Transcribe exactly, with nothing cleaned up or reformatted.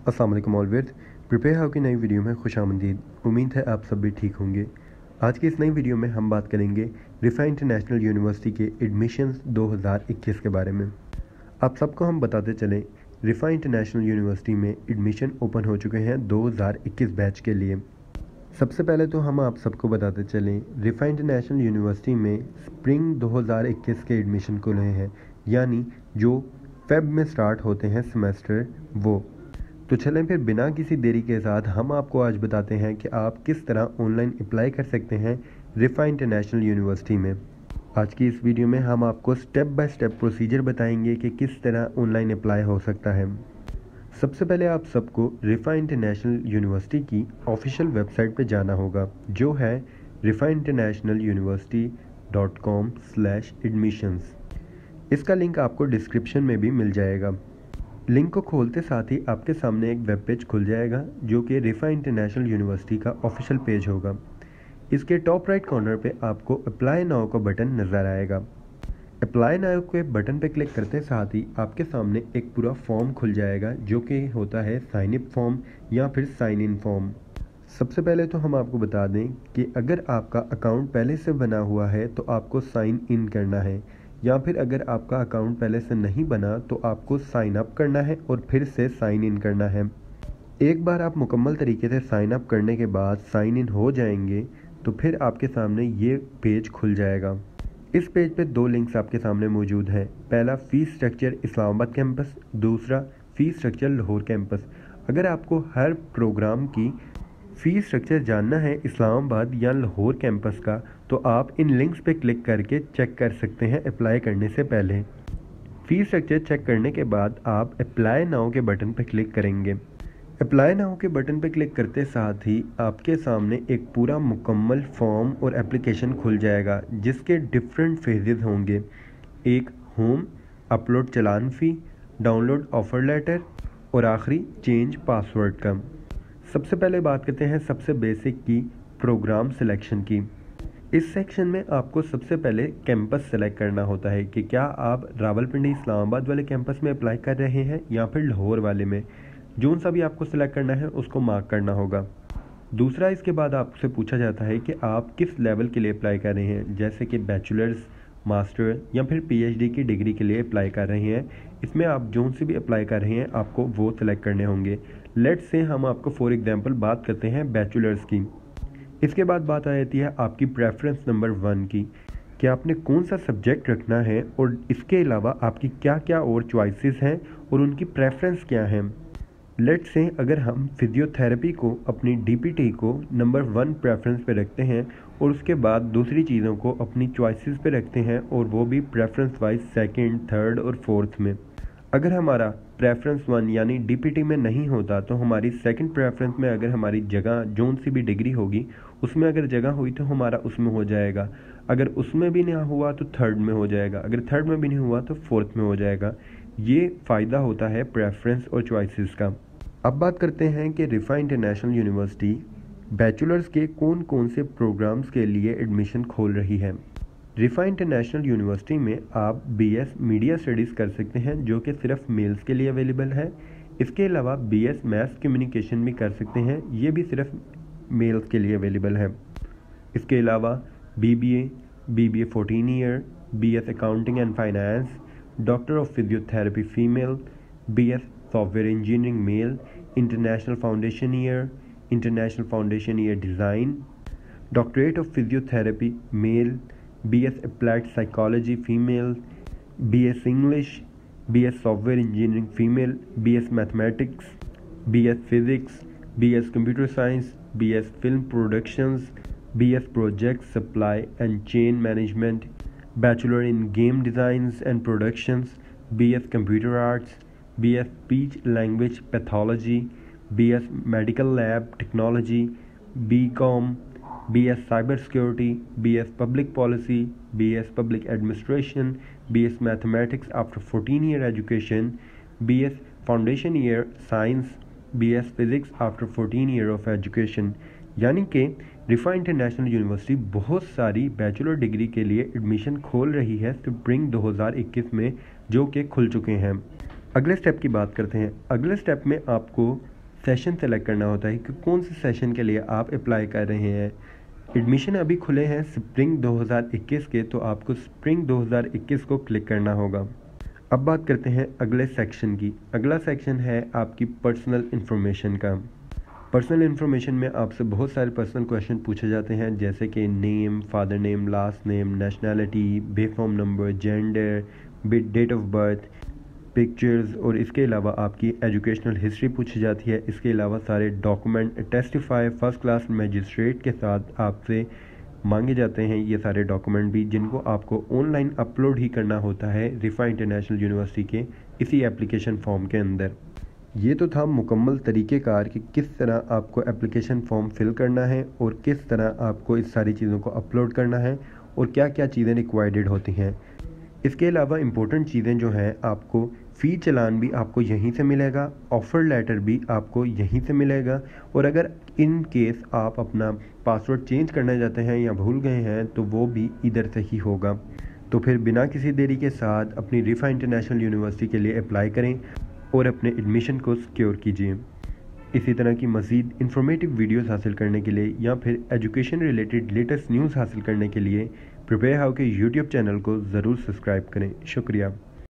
अस्सलाम वालेकुम all viewers, prepare how की नई वीडियो में खुशामदीद। उम्मीद है आप सब भी ठीक होंगे। आज की इस नई वीडियो में हम बात करेंगे रिफा इंटरनेशनल यूनिवर्सिटी के एडमिशन्स दो हज़ार इक्कीस के बारे में। आप सबको हम बताते चलें, रिफा इंटरनेशनल यूनिवर्सिटी में एडमिशन ओपन हो चुके हैं दो हज़ार इक्कीस बैच के लिए। सबसे पहले तो हम आप सबको बताते चलें, रिफा इंटरनेशनल यूनिवर्सिटी में स्प्रिंग दो हज़ार इक्कीस के एडमिशन खुले हैं, यानी जो फेब में स्टार्ट होते हैं सेमेस्टर वो। तो चलें फिर बिना किसी देरी के साथ हम आपको आज बताते हैं कि आप किस तरह ऑनलाइन अप्लाई कर सकते हैं रिफा इंटरनेशनल यूनिवर्सिटी में। आज की इस वीडियो में हम आपको स्टेप बाय स्टेप प्रोसीजर बताएंगे कि किस तरह ऑनलाइन अप्लाई हो सकता है। सबसे पहले आप सबको रिफा इंटरनेशनल यूनिवर्सिटी की ऑफिशियल वेबसाइट पर जाना होगा, जो है Riphah international university dot com slash admissions. इसका लिंक आपको डिस्क्रिप्शन में भी मिल जाएगा। लिंक को खोलते साथ ही आपके सामने एक वेब पेज खुल जाएगा, जो कि रिफा इंटरनेशनल यूनिवर्सिटी का ऑफिशियल पेज होगा। इसके टॉप राइट कॉर्नर पे आपको अप्लाई नाउ का बटन नज़र आएगा। अप्लाई नाउ के बटन पे क्लिक करते साथ ही आपके सामने एक पूरा फॉर्म खुल जाएगा, जो कि होता है साइन अप फॉर्म या फिर साइन इन फॉर्म। सबसे पहले तो हम आपको बता दें कि अगर आपका अकाउंट पहले से बना हुआ है तो आपको साइन इन करना है, या फिर अगर आपका अकाउंट पहले से नहीं बना तो आपको साइन अप करना है और फिर से साइन इन करना है। एक बार आप मुकम्मल तरीके से साइन अप करने के बाद साइन इन हो जाएंगे तो फिर आपके सामने ये पेज खुल जाएगा। इस पेज पे दो लिंक्स आपके सामने मौजूद हैं। पहला फ़ीस स्ट्रक्चर इस्लामाबाद कैंपस, दूसरा फ़ीस स्ट्रक्चर लाहौर कैंपस। अगर आपको हर प्रोग्राम की फ़ीस स्ट्रक्चर जानना है इस्लामाबाद या लाहौर कैंपस का, तो आप इन लिंक्स पे क्लिक करके चेक कर सकते हैं अप्लाई करने से पहले। फ़ीस स्ट्रक्चर चेक करने के बाद आप अप्लाई नाउ के बटन पे क्लिक करेंगे। अप्लाई नाउ के बटन पे क्लिक करते साथ ही आपके सामने एक पूरा मुकम्मल फॉर्म और एप्लीकेशन खुल जाएगा, जिसके डिफरेंट फेजेस होंगे। एक home, upload challan fee, download offer letter और आखिरी चेंज पासवर्ड का। सबसे पहले बात करते हैं सबसे बेसिक की, प्रोग्राम सिलेक्शन की। इस सेक्शन में आपको सबसे पहले कैंपस सेलेक्ट करना होता है कि क्या आप रावलपिंडी इस्लामाबाद वाले कैंपस में अप्लाई कर रहे हैं या फिर लाहौर वाले में। जोन सा भी आपको सेलेक्ट करना है उसको मार्क करना होगा। दूसरा, इसके बाद आपसे पूछा जाता है कि आप किस लेवल के लिए अप्लाई कर रहे हैं, जैसे कि बैचलर्स, मास्टर या फिर पीएचडी की डिग्री के लिए अप्लाई कर रहे हैं। इसमें आप जोन से भी अप्लाई कर रहे हैं आपको वो सिलेक्ट करने होंगे। लेट्स से हम आपको फॉर एग्जांपल बात करते हैं बैचलर्स की। इसके बाद बात आ जाती है आपकी प्रेफरेंस नंबर वन की, कि आपने कौन सा सब्जेक्ट रखना है और इसके अलावा आपकी क्या क्या और चॉइसेस हैं और उनकी प्रेफरेंस क्या है। लेट्स से अगर हम फिजियोथेरेपी को अपनी डीपीटी को नंबर वन प्रेफरेंस पे रखते हैं और उसके बाद दूसरी चीज़ों को अपनी चॉइसेस पे रखते हैं, और वो भी प्रेफरेंस वाइज सेकंड, थर्ड और फोर्थ में। अगर हमारा प्रेफरेंस वन यानी डीपीटी में नहीं होता तो हमारी सेकंड प्रेफरेंस में अगर हमारी जगह जोन सी भी डिग्री होगी उसमें अगर जगह हुई तो हमारा उसमें हो जाएगा। अगर उसमें भी नहीं हुआ तो थर्ड में हो जाएगा। अगर थर्ड में भी नहीं हुआ तो फोर्थ में हो जाएगा। ये फ़ायदा होता है प्रेफरेंस और चॉइसेस का। अब बात करते हैं कि रिफा इंटरनेशनल यूनिवर्सिटी बैचलर्स के कौन कौन से प्रोग्राम्स के लिए एडमिशन खोल रही है। रिफा इंटरनेशनल यूनिवर्सिटी में आप बीएस मीडिया स्टडीज़ कर सकते हैं, जो कि सिर्फ मेल्स के लिए अवेलेबल है। इसके अलावा बीएस मैथ कम्युनिकेशन भी कर सकते हैं, ये भी सिर्फ मेल्स के लिए अवेलेबल है। इसके अलावा BBA, BBA fourteen year, BS accounting and finance, doctor of physiotherapy female, BS software engineering male, international foundation year, international foundation year design, doctorate of physiotherapy male, B S Applied Psychology female, B S English, B S Software Engineering female, B S Mathematics, B S Physics, B S Computer Science, B S Film Productions, B S Project Supply and Chain Management, Bachelor in Game Designs and Productions, B S Computer Arts, B S Speech Language Pathology, B S Medical Lab Technology, B Com, B S Cybersecurity, B S Public Policy, B S Public Administration, B S Mathematics after fourteen year education, B S Foundation Year Science, B S Physics after fourteen year of education। यानी कि Riphah international university बहुत सारी bachelor degree के लिए admission खोल रही है spring दो हज़ार इक्कीस में, जो कि खुल चुके हैं। अगले स्टेप की बात करते हैं। अगले स्टेप में आपको सेशन सेलेक्ट करना होता है कि कौन से सेशन के लिए आप अप्लाई कर रहे हैं। एडमिशन अभी खुले हैं स्प्रिंग दो हज़ार इक्कीस के, तो आपको स्प्रिंग दो हज़ार इक्कीस को क्लिक करना होगा। अब बात करते हैं अगले सेक्शन की। अगला सेक्शन है आपकी पर्सनल इन्फॉर्मेशन का। पर्सनल इन्फॉर्मेशन में आपसे बहुत सारे पर्सनल क्वेश्चन पूछे जाते हैं, जैसे कि name, father name, last name, nationality, B form number, gender, date of birth, pictures, और इसके अलावा आपकी एजुकेशनल हिस्ट्री पूछी जाती है। इसके अलावा सारे document testify first class magistrate के साथ आपसे मांगे जाते हैं, ये सारे डॉक्यूमेंट भी, जिनको आपको ऑनलाइन अपलोड ही करना होता है रिफा इंटरनेशनल यूनिवर्सिटी के इसी एप्लीकेशन फॉर्म के अंदर। ये तो था मुकम्मल तरीक़ेकार कि किस तरह आपको एप्लीकेशन फॉर्म फिल करना है और किस तरह आपको इस सारी चीज़ों को अपलोड करना है और क्या क्या चीज़ें रिक्वायर्ड होती हैं। इसके अलावा इम्पोर्टेंट चीज़ें जो हैं, आपको फ़ी चालान भी आपको यहीं से मिलेगा, ऑफ़र लेटर भी आपको यहीं से मिलेगा, और अगर इन केस आप अपना पासवर्ड चेंज करना चाहते हैं या भूल गए हैं तो वो भी इधर से ही होगा। तो फिर बिना किसी देरी के साथ अपनी रिफा इंटरनेशनल यूनिवर्सिटी के लिए अप्लाई करें और अपने एडमिशन को सिक्योर कीजिए। इसी तरह की मज़ीद इन्फॉर्मेटिव वीडियोस हासिल करने के लिए या फिर एजुकेशन रिलेटेड लेटेस्ट न्यूज़ हासिल करने के लिए प्रिपेयर हाउ के यूट्यूब चैनल को ज़रूर सब्सक्राइब करें। शुक्रिया।